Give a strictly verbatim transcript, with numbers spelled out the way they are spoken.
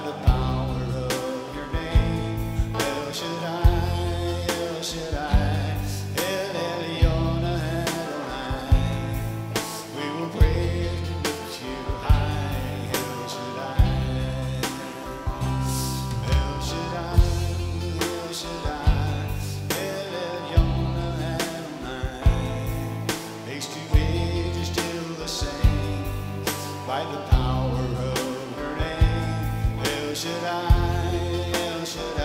the power of your name. El Shaddai, El Shaddai, El Elyon Adonai. We will praise and lift you high. El Shaddai, El Shaddai, El Shaddai, El Elyon Adonai. Age to age is still the same by the power of your name. El Shaddai, El Shaddai.